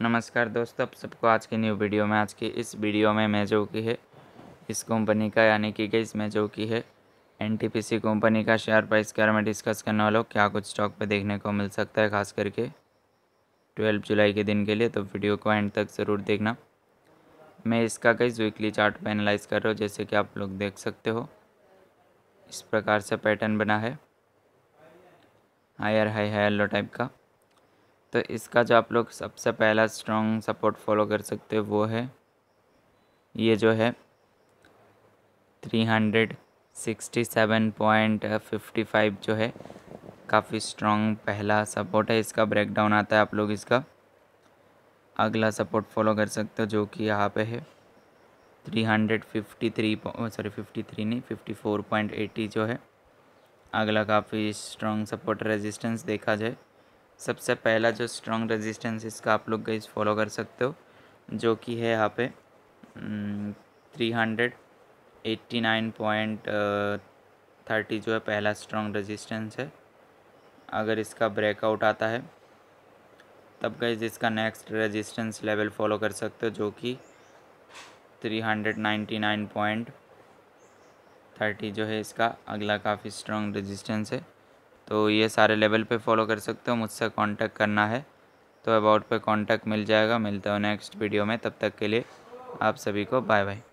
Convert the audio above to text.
नमस्कार दोस्तों, आप सबको आज की न्यू वीडियो में। आज की इस वीडियो में मैं जो कि है इस कंपनी का यानी कि गाइस मैं जो कि है एनटीपीसी कंपनी का शेयर प्राइस के बारे में डिस्कस करने वाला हूँ। क्या कुछ स्टॉक पे देखने को मिल सकता है खास करके 12 जुलाई के दिन के लिए, तो वीडियो को एंड तक ज़रूर देखना। मैं इसका गाइस वीकली चार्ट पे एनालाइज कर रहा हूँ। जैसे कि आप लोग देख सकते हो इस प्रकार से पैटर्न बना है, higher high high low type का। तो इसका जो आप लोग सबसे पहला स्ट्रॉन्ग सपोर्ट फॉलो कर सकते हो वो है ये जो है 367.55 जो है काफ़ी स्ट्रॉन्ग पहला सपोर्ट है। इसका ब्रेकडाउन आता है, आप लोग इसका अगला सपोर्ट फॉलो कर सकते हो जो कि यहाँ पे है 54.80 जो है अगला काफ़ी स्ट्रॉन्ग सपोर्ट रेजिस्टेंस देखा जाए। सबसे पहला जो स्ट्रॉन्ग रेजिस्टेंस इसका आप लोग गाइस फॉलो कर सकते हो जो कि है यहाँ पे 389.30 जो है पहला स्ट्रॉन्ग रेजिस्टेंस है। अगर इसका ब्रेकआउट आता है तब गाइस इसका नेक्स्ट रेजिस्टेंस लेवल फॉलो कर सकते हो जो कि 399.30 जो है इसका अगला काफ़ी स्ट्रॉन्ग रेजिस्टेंस है। तो ये सारे लेवल पे फॉलो कर सकते हो। मुझसे कांटेक्ट करना है तो अबाउट पे कांटेक्ट मिल जाएगा। मिलते हो नेक्स्ट वीडियो में, तब तक के लिए आप सभी को बाय बाय।